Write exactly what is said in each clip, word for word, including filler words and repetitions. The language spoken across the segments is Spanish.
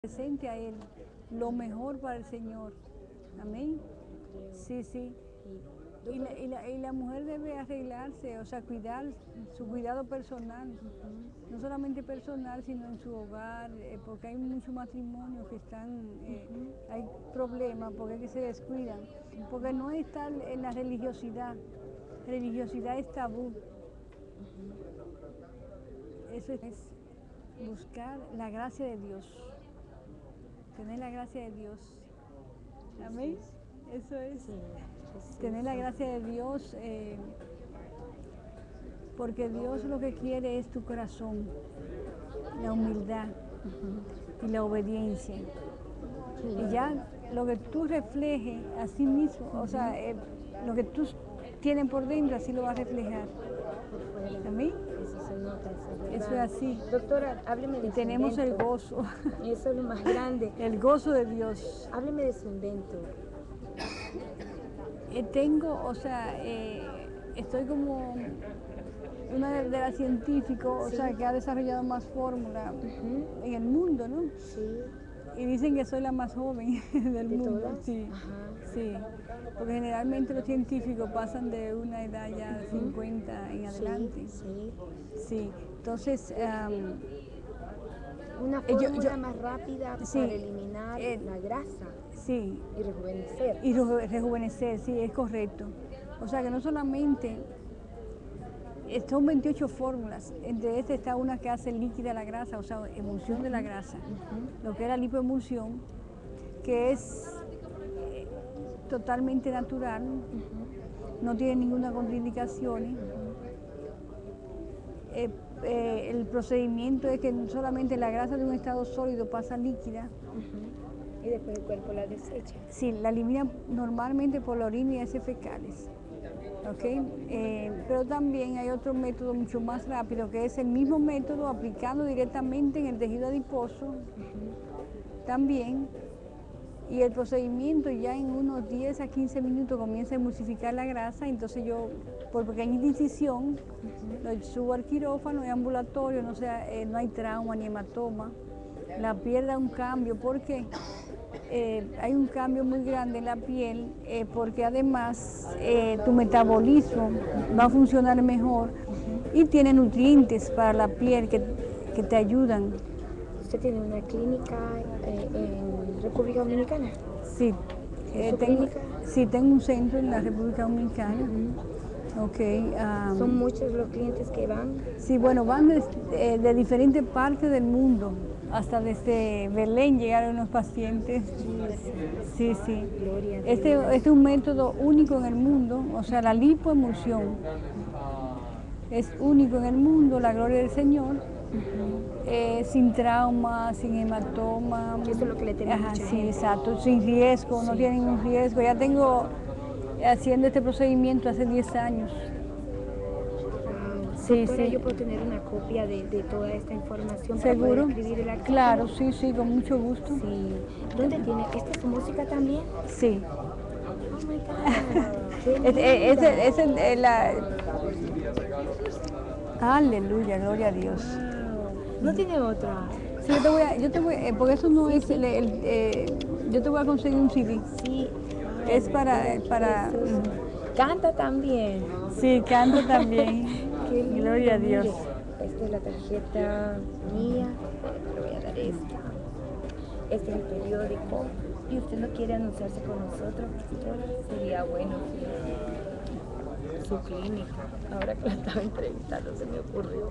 Presente a Él, lo mejor para el Señor. Amén. Sí, sí. Y la, y, la, y la mujer debe arreglarse, o sea, cuidar su cuidado personal, no solamente personal, sino en su hogar, eh, porque hay muchos matrimonios que están, eh, hay problemas, porque es que se descuidan, porque no está en la religiosidad, religiosidad es tabú. Eso es buscar la gracia de Dios. Tener la gracia de Dios. Amén. Eso es. Sí, Tener la gracia de Dios, eh, porque Dios lo que quiere es tu corazón, la humildad uh-huh. y la obediencia. Sí. Y ya lo que tú reflejes a sí mismo, uh-huh. o sea, eh, lo que tú tienes por dentro, así lo vas a reflejar. Amén. Eso se nota, eso es Eso es así. Doctora, hábleme de y su tenemos invento. el gozo. Eso es lo más grande. El gozo de Dios. Hábleme de su invento. Eh, tengo, o sea, eh, estoy como una de, de las científicos, sí. o sea, que ha desarrollado más fórmulas uh-huh. en el mundo, ¿no? Sí. Y dicen que soy la más joven del ¿De mundo. todas? Sí, Ajá. sí. Porque generalmente los científicos pasan de una edad ya de uh-huh. cincuenta en adelante. Sí, sí. Sí. Entonces, um, una fórmula yo, yo, más rápida sí, para eliminar eh, la grasa. Sí. Y rejuvenecer. Y re rejuvenecer, sí, es correcto. O sea que no solamente, son veintiocho fórmulas, entre estas está una que hace líquida la grasa, o sea, emulsión uh-huh. de la grasa, uh-huh. lo que es la lipoemulsión, que es eh, totalmente natural, uh-huh. no tiene ninguna contraindicación. Uh-huh. eh, eh, el procedimiento es que solamente la grasa de un estado sólido pasa líquida. Uh-huh. Y después el cuerpo la desecha. Sí, la elimina normalmente por la orina y heces fecales. ¿Okay? Eh, pero también hay otro método mucho más rápido, que es el mismo método aplicando directamente en el tejido adiposo, uh-huh. también, y el procedimiento ya en unos diez a quince minutos comienza a emulsificar la grasa, entonces yo, por pequeñita incisión, uh-huh. lo subo al quirófano, es ambulatorio, no, sea, eh, no hay trauma ni hematoma, la piel da un cambio, ¿por qué? Eh, hay un cambio muy grande en la piel eh, porque además eh, tu metabolismo va a funcionar mejor uh-huh. y tiene nutrientes para la piel que, que te ayudan. ¿Usted tiene una clínica eh, en República Dominicana? Sí, eh, tengo, sí, tengo un centro en la República Dominicana. Uh-huh. Okay, um, ¿Son muchos los clientes que van? Sí, bueno, van de, de, de diferentes partes del mundo. Hasta desde Belén llegaron los pacientes. Sí, sí. Este, este es un método único en el mundo, o sea, la lipoemulsión es único en el mundo, la gloria del Señor, uh-huh. eh, sin trauma, sin hematoma. Eso es lo que le tenemos. Ajá, sí, exacto, sin riesgo, sí. no tiene ningún riesgo. Ya tengo haciendo este procedimiento hace diez años. Sí, Doctora, sí. yo puedo tener una copia de, de toda esta información. ¿Seguro? Para poder escribir el artículo. Claro, sí, sí, con mucho gusto. Sí. ¿Dónde tiene? ¿Esta es su música también? Sí. Oh my God. es, es, es, es el, la... Aleluya, gloria a Dios. Wow. ¿No tiene otra? Sí, yo te voy a, yo te voy, eh, porque eso no sí, es, sí. el, el, eh, yo te voy a conseguir un C D. Sí. Es para, para. Canta también. Sí, canta también. Qué lindo, gloria a Dios. Mire, esta es la tarjeta mía, le voy a dar esta. Este es el periódico. ¿Y usted no quiere anunciarse con nosotros? Sería bueno. Su clínica. Ahora que la estaba entrevistando se me ocurrió.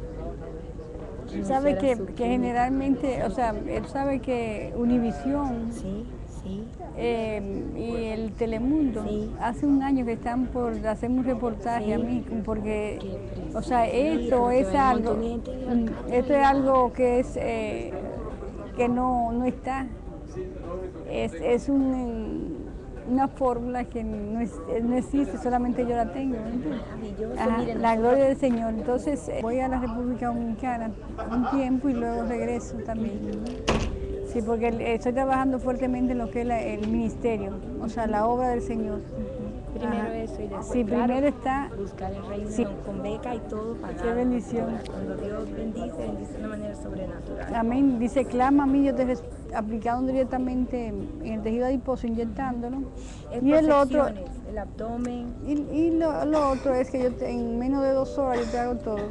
Sabe que, que generalmente, o sea, él sabe que Univisión sí, sí. Eh, y el Telemundo, sí. hace un año que están por hacerme un reportaje sí. a mí, porque, o sea, esto es algo, esto es algo que es, eh, que no, no está, es, es un, una fórmula que no, es, no existe, solamente yo la tengo. Ajá, la gloria del Señor. Entonces voy a la República Dominicana un tiempo y luego regreso también. Sí, porque estoy trabajando fuertemente en lo que es la, el ministerio, o sea, la obra del Señor. Primero Ajá. eso y después, Sí, claro, primero está... buscar el reino Sí. con beca y todo pagado. Qué bendición. Cuando Dios bendice, bendice de una manera sobrenatural. Amén. Dice, clama a mí, yo te res- aplicando directamente en el tejido adiposo, inyectándolo. Es Y por el otro, secciones, el abdomen. y, y lo, lo otro es que yo te- en menos de dos horas yo te hago todo.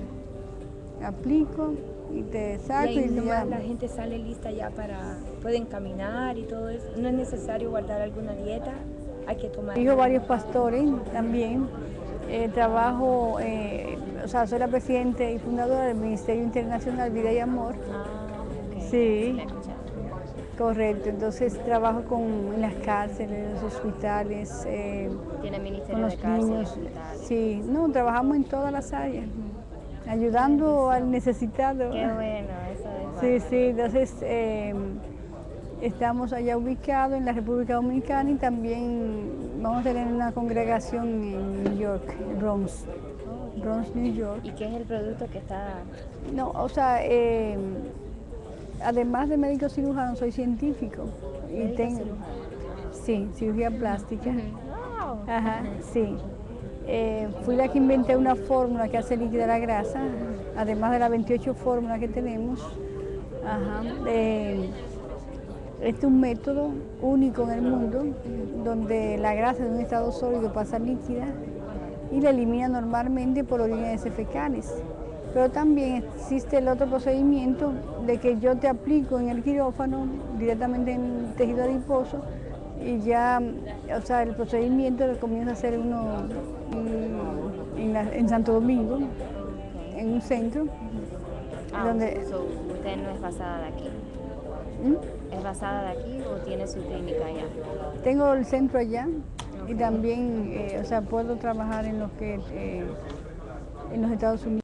Aplico y te Y saco y, ahí ya. nomás la gente sale lista ya para, pueden caminar y todo eso. No es necesario guardar alguna dieta, hay que tomar. Dijo varios pastores también. Eh, trabajo, eh, o sea, soy la presidenta y fundadora del Ministerio Internacional Vida y Amor. Ah, ok. Sí. la he escuchado. Correcto, entonces trabajo con, en las cárceles, en los hospitales, eh, Tiene con ministerio los de cárcel, niños. hospitales. Sí, no, trabajamos en todas las áreas, ayudando al necesitado. Qué bueno, eso es. Sí, sí, entonces eh, estamos allá ubicados en la República Dominicana y también vamos a tener una congregación en New York, en Bronx, Bronx, New York. ¿Y qué es el producto que está? No, o sea, eh, además de médico cirujano, soy científico. Y ¿Médico tengo, cirujano? sí, cirugía plástica. Wow. Ajá, sí. Eh, fui la que inventé una fórmula que hace líquida la grasa, además de las veintiocho fórmulas que tenemos. Ajá. Eh, este es un método único en el mundo, donde la grasa de un estado sólido pasa a líquida y la elimina normalmente por orines fecales. Pero también existe el otro procedimiento de que yo te aplico en el quirófano, directamente en el tejido adiposo, y ya, o sea, el procedimiento lo comienza a hacer uno en, en, la- en Santo Domingo, en un centro, Ah, donde... so, usted no es basada de aquí. ¿Mm? ¿Es basada de aquí o tiene su clínica allá? Tengo el centro allá y Ok. también, eh, o sea, puedo trabajar en los que, eh, en los Estados Unidos.